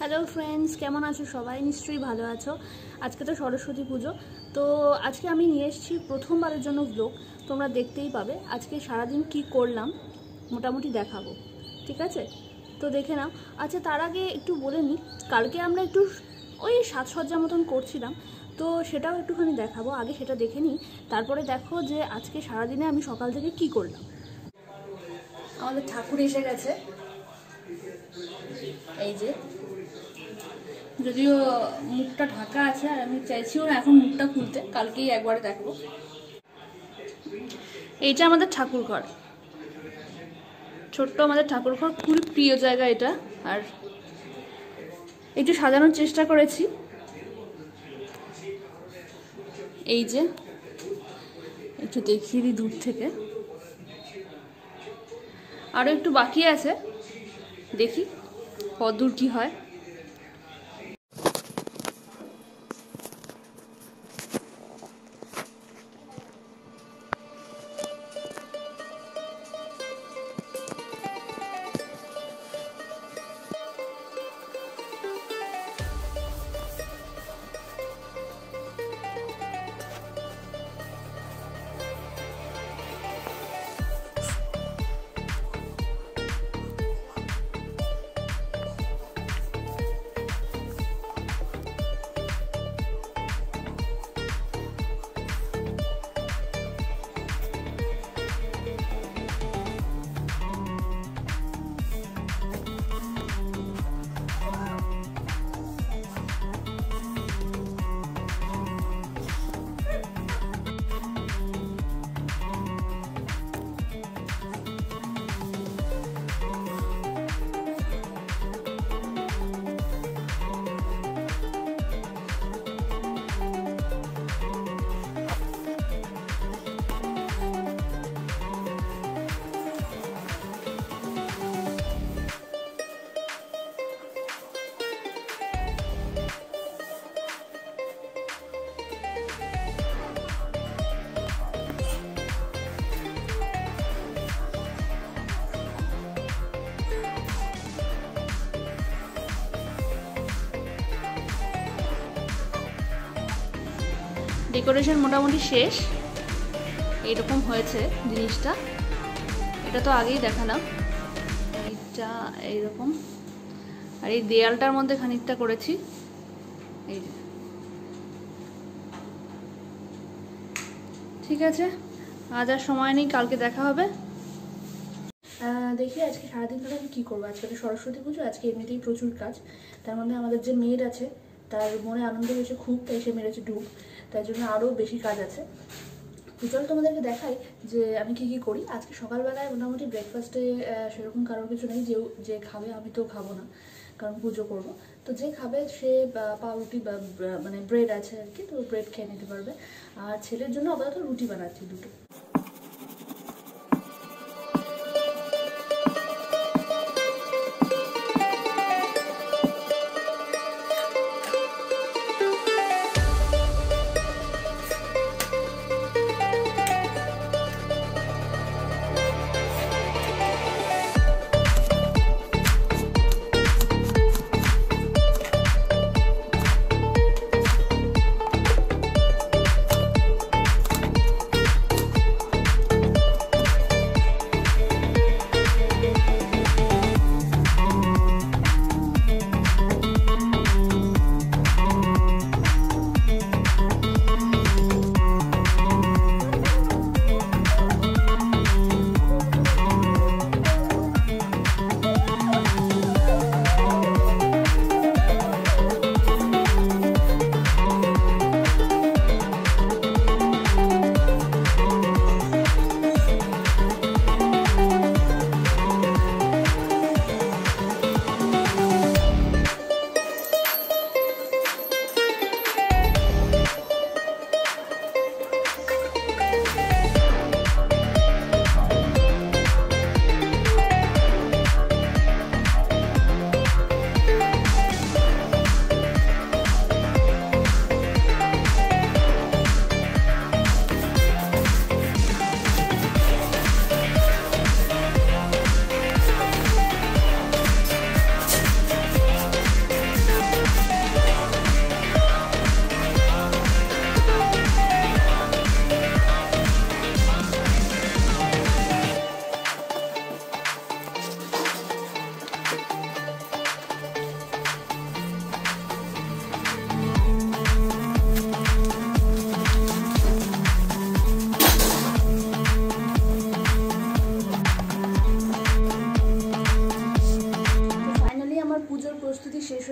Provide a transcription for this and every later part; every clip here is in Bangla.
হ্যালো ফ্রেন্ডস, কেমন আছো সবাই? নিশ্চয়ই ভালো আছো। আজকে তো সরস্বতী পুজো, তো আজকে আমি নিয়ে এসেছি প্রথমবারের জন্য ব্লগ। তোমরা দেখতেই পাবে আজকে সারাদিন কি করলাম, মোটামুটি দেখাবো, ঠিক আছে? তো দেখে নাও। আচ্ছা, তার আগে একটু বলে নিই, কালকে আমরা একটু ওই সাজসজ্জা মতন করছিলাম, তো সেটাও একটুখানি দেখাবো। আগে সেটা দেখে নিই, তারপরে দেখো যে আজকে সারাদিনে আমি সকাল থেকে কি করলাম। আমাদের ঠাকুর এসে গেছে, এই যে, যদিও মুখটা ঢাকা আছে আর আমি চাইছিও না এখন মুখটা খুলতে, কালকেই একবারে দেখবো। এইটা আমাদের ঠাকুর ঘর, ছোট্ট আমাদের ঠাকুর ঘর, খুবই প্রিয় জায়গা এটা। আর একটু সাজানোর চেষ্টা করেছি, এই যে একটু দেখিয়ে দিই দূর থেকে। আরও একটু বাকি আছে, দেখি কতদূর কি হয়। ডেকোরেশন মোটামুটি শেষ, এইরকম হয়েছে জিনিসটা। এটা তো আগেই দেখালাম, এইটা এইরকম। আর এই দেয়ালটার মধ্যে খানিকটা করেছি, এই যে। ঠিক আছে, আজ আর সময় নেই, কালকে দেখা হবে। দেখি আজকে সারাদিন ধরে আমি কী করবো। আজকে তো সরস্বতী পুজো, আজকে এমনিতেই প্রচুর কাজ, তার মধ্যে আমাদের যে মেয়ের আছে তার মনে আনন্দ হয়েছে খুব, তাই সে মেরেছে ডুব, তাই জন্য আরও বেশি কাজ আছে। তো চলো তোমাদেরকে দেখাই যে আমি কী কী করি। আজকে সকালবেলায় মোটামুটি ব্রেকফাস্টে সেরকম কারোর কিছু নেই, যে খাবে, আমি তো খাবো না কারণ পুজো করবো। তো যে খাবে সে পাউরুটি বা মানে ব্রেড আছে আর কি, তো ব্রেড খেয়ে নিতে পারবে। আর ছেলের জন্য আপাতত রুটি বানাচ্ছি দুটো।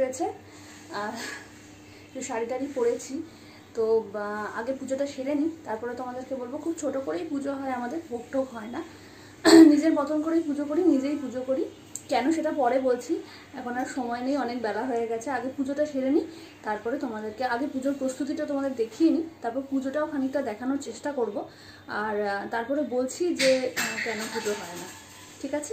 গেছে, আর একটু শাড়ি টাড়ি পরেছি। তো আগে পুজোটা সেরে নিই, তারপরে তোমাদেরকে বলবো। খুব ছোট করেই পুজো হয় আমাদের, ভোগ টোগ হয় না, নিজের মতন করেই পুজো করি, নিজেই পুজো করি। কেন সেটা পরে বলছি, এখন আর সময় নেই, অনেক বেলা হয়ে গেছে। আগে পুজোটা সেরে নিই, তারপরে তোমাদেরকে আগে পুজোর প্রস্তুতিটা তোমাদের দেখিয়ে নিই, তারপর পুজোটাও খানিকটা দেখানোর চেষ্টা করব। আর তারপরে বলছি যে কেন পুজো হয় না, ঠিক আছে?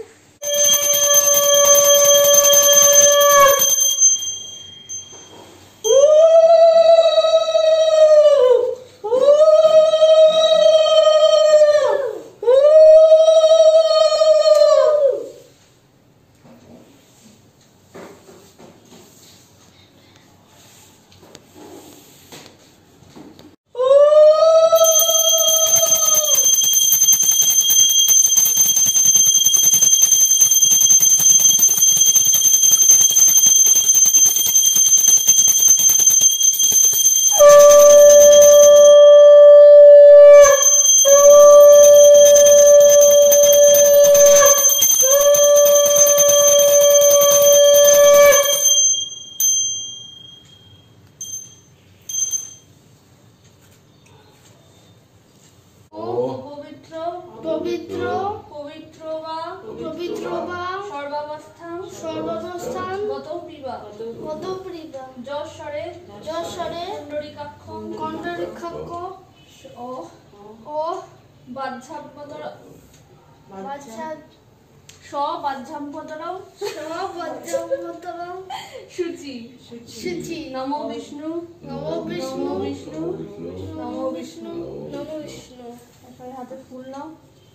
শুচি নমো বিষ্ণু নমো বিষ্ণু বিষ্ণু নমো বিষ্ণু নমো বিষ্ণু। হাতে ফুল নাও,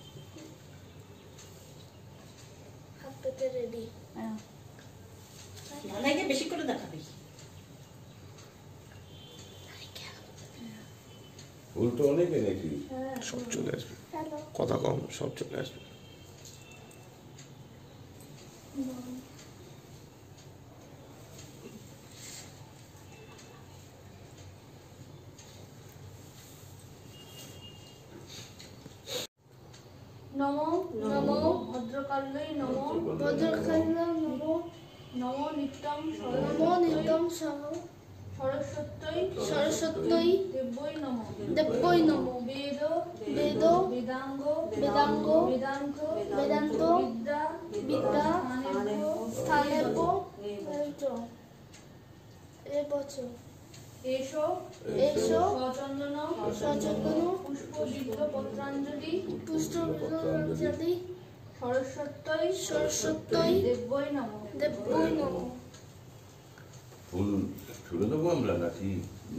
হাত পেতে রেডি। নানাইকে বেশি করে দেখাবি। ফুল তো অনেক এনেছি, সব চলে আসবে, কথা কম, সব চলে আসবে। নমো নমো ভদ্রকাল্যৈ নমো ভদ্রকাল্যৈ নমো নমো নিত্যং নমো নিত্যং সরস্বত্যৈ সরস্বত্যৈ দেব্যৈ নমো দেব্যৈ নমো বেদ বেদ বেদাঙ্গ বেদাঙ্গ বেদান্ত বেদান্ত বিদ্যা বিদ্যা স্থানেব এবচ এসো এসো সচন্দন সচন্দন পুষ্পবিদ্ধ পত্রাঞ্জলি পুষ্পবিদ্ধ সরস্বত্যৈ সরস্বত্যৈ দেব্যৈ নমো দেব্যৈ নমো। ফুল ছুড়ে দেবো আমরা নাকি?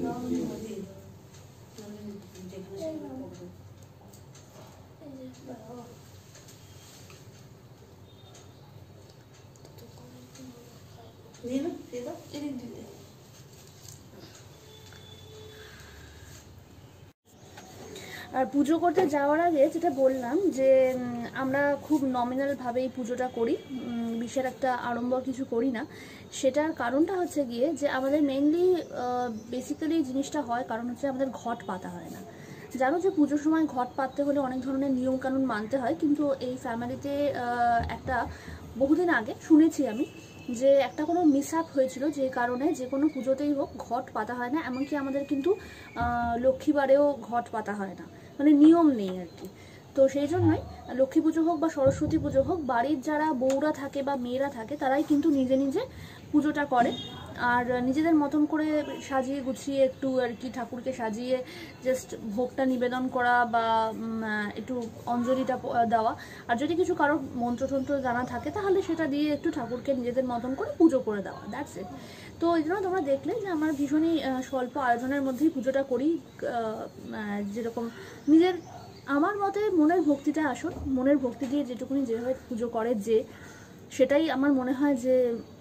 আর পুজো করতে যাওয়ার আগে যেটা বললাম যে আমরা খুব নমিনালভাবে এই পুজোটা করি, বিশেষ একটা আড়ম্বর কিছু করি না। সেটার কারণটা হচ্ছে গিয়ে যে আমাদের মেইনলি বেসিক্যালি জিনিসটা হয় কারণ হচ্ছে আমাদের ঘট পাতা হয় না। জানো যে পুজোর সময় ঘট পাততে হলে অনেক ধরনের নিয়মকানুন মানতে হয়, কিন্তু এই ফ্যামিলিতে একটা বহুদিন আগে শুনেছি আমি যে একটা কোনো মিসআপ হয়েছিল, যে কারণে যে কোনো পুজোতেই হোক ঘট পাতা হয় না। এমনকি আমাদের কিন্তু লক্ষ্মীবারেও ঘট পাতা হয় না, মানে নিয়ম নেই আর কি। তো সেই জন্যই লক্ষ্মী পুজো হোক বা সরস্বতী পুজো হোক, বাড়ির যারা বউরা থাকে বা মেয়েরা থাকে তারাই কিন্তু নিজে নিজে পুজোটা করে। আর নিজেদের মতন করে সাজিয়ে গুছিয়ে একটু আর কি ঠাকুরকে সাজিয়ে জাস্ট ভোগটা নিবেদন করা বা একটু অঞ্জলিটা দেওয়া। আর যদি কিছু কারোর মন্ত্রতন্ত্র জানা থাকে তাহলে সেটা দিয়ে একটু ঠাকুরকে নিজেদের মতন করে পুজো করে দেওয়া, দ্যাটস ইট। তো এই জন্য তোমরা দেখলে যে আমরা ভীষণই স্বল্প আয়োজনের মধ্যেই পুজোটা করি, যেরকম নিজের আমার মতে মনের ভক্তিটা আসল, মনের ভক্তি দিয়ে যেটুকুনি যেভাবে পুজো করে যে সেটাই আমার মনে হয় যে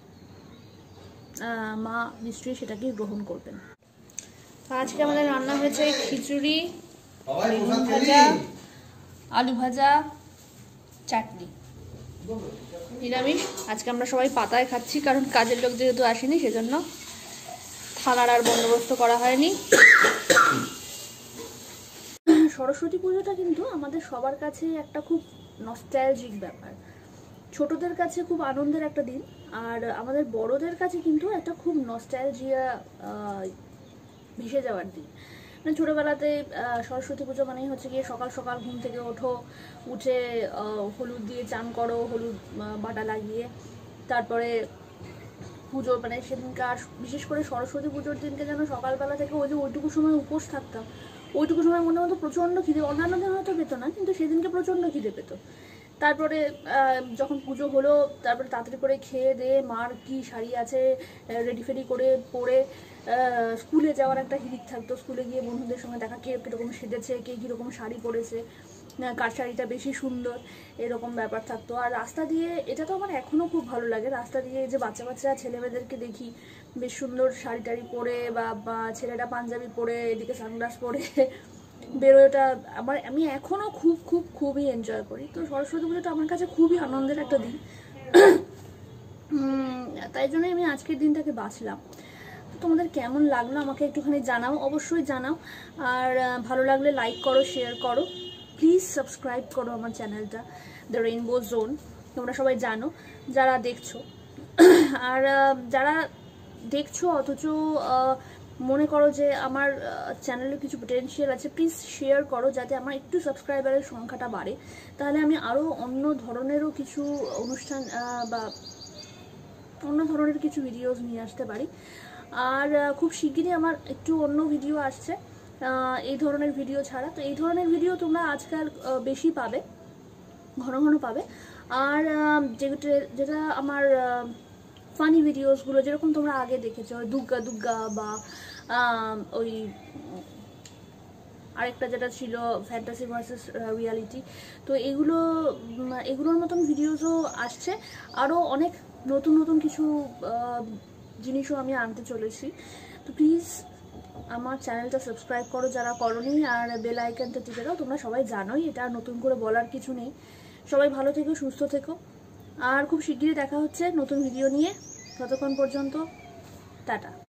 মা নিশ্চয়ই সেটাকেই গ্রহণ করবেন। আজকে আমাদের রান্না হয়েছে খিচুড়ি, ভাজা, আলু ভাজা, চাটনি, নিরামিষ। আজকে আমরা সবাই পাতায় খাচ্ছি কারণ কাজের লোক যেহেতু আসেনি সেজন্য থালার আর বন্দোবস্ত করা হয়নি। সরস্বতী পুজোটা কিন্তু আমাদের সবার কাছে একটা খুব নস্টালজিক ব্যাপার। ছোটদের কাছে খুব আনন্দের একটা দিন, আর আমাদের বড়দের কাছে কিন্তু একটা খুব নস্টালজিয়া ভেসে যাওয়ার দিন। মানে ছোটোবেলাতে সরস্বতী পুজো মানেই হচ্ছে গিয়ে সকাল সকাল ঘুম থেকে উঠে হলুদ দিয়ে চান করো, হলুদ বাটা লাগিয়ে, তারপরে পুজো মানে সেদিনকার বিশেষ করে সরস্বতী পুজোর দিনকে যেন সকালবেলা থেকে ওইটুকু সময় উপোস থাকতাম। ওইটুকু সময় মনে হতো প্রচণ্ড খিদে, অন্যান্য দিন হয়তো পেতো না, কিন্তু সেদিনকে প্রচণ্ড খিদে পেতো। তারপরে যখন পুজো হলো তারপরে তাড়াতাড়ি করে খেয়ে দিয়ে মার কি শাড়ি আছে রেডি ফেডি করে পরে স্কুলে যাওয়ার একটা হিড়িক থাকতো। স্কুলে গিয়ে বন্ধুদের সঙ্গে দেখা, কে কীরকম সেজেছে, কে কীরকম শাড়ি পরেছে, কার শাড়িটা বেশি সুন্দর, এরকম ব্যাপার থাকতো। আর রাস্তা দিয়ে, এটা তো আমার এখনও খুব ভালো লাগে, রাস্তা দিয়ে যে বাচ্চা ছেলেমেয়েদেরকে দেখি বেশ সুন্দর শাড়ি টাড়ি পরে বা ছেলেটা পাঞ্জাবি পরে এদিকে সানগ্লাস পরে বেরোয়টা আমি এখনও খুবই এনজয় করি। তো সরস্বতী পুজোটা আমার কাছে খুবই আনন্দের একটা দিন, তাই জন্যই আমি আজকের দিনটাকে বাছলাম। তোমাদের কেমন লাগলো আমাকে একটুখানি জানাও, অবশ্যই জানাও। আর ভালো লাগলে লাইক করো, শেয়ার করো, প্লিজ সাবস্ক্রাইব করো আমার চ্যানেলটা দ্য রেইনবো জোন। তোমরা সবাই জানো যারা দেখছো, আর যারা দেখছো অথচ মনে করো যে আমার চ্যানেলে কিছু পটেনশিয়াল আছে, প্লিজ শেয়ার করো যাতে আমার একটু সাবস্ক্রাইবারের সংখ্যাটা বাড়ে। তাহলে আমি আরও অন্য ধরনেরও কিছু অনুষ্ঠান বা অন্য ধরনের কিছু ভিডিওস নিয়ে আসতে পারি। আর খুব শিগগিরই আমার একটু অন্য ভিডিও আসছে এই ধরনের ভিডিও ছাড়া। তো এই ধরনের ভিডিও তোমরা আজকাল বেশি পাবে, ঘন ঘন পাবে। আর যেটা আমার ফানি ভিডিওসগুলো যেরকম তোমরা আগে দেখেছো, দুগ্গা বা ওই আরেকটা যেটা ছিল ফ্যান্টাসি ভার্সেস রিয়ালিটি, তো এগুলোর মতন ভিডিওসও আসছে। আরও অনেক নতুন কিছু জিনিসও আমি আনতে চলেছি। তো প্লিজ আমার চ্যানেলটা সাবস্ক্রাইব করো যারা করোনি, আর বেল আইকনটা টিপে দাও। তোমরা সবাই জানোই, এটা নতুন করে বলার কিছু নেই। সবাই ভালো থেকো, সুস্থ থেকো, আর খুব শিগগিরই দেখা হচ্ছে নতুন ভিডিও নিয়ে। ততক্ষণ পর্যন্ত টাটা।